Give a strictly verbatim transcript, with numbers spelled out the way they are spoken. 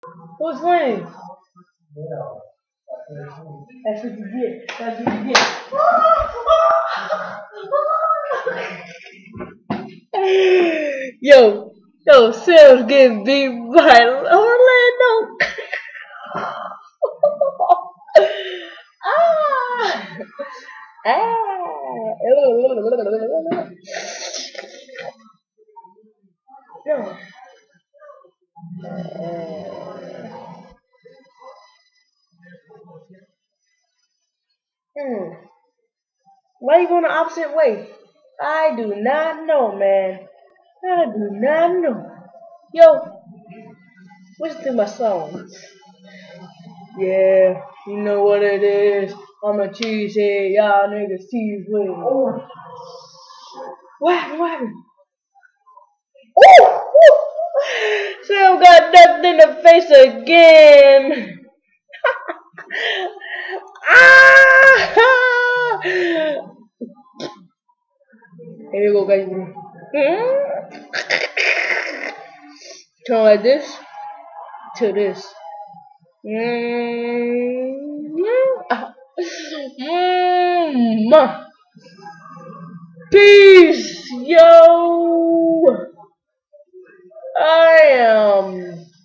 Who's winning? That's what you get. That's what you get. Yo, yo, Sam's getting beat by Orlando. ah, ah. Yo. Hmm. Why you going the opposite way? I do not know, man. I do not know. Yo, listen to my song. Yeah, you know what it is. I'm a cheesehead, y'all niggas cheese with. Oh. What happened? What happened? Ooh! Sam got ducked in the face again. ah! Here you go, guys. Hmm? Turn like this to this. Mm-hmm. Mm-hmm. Peace, yo. I am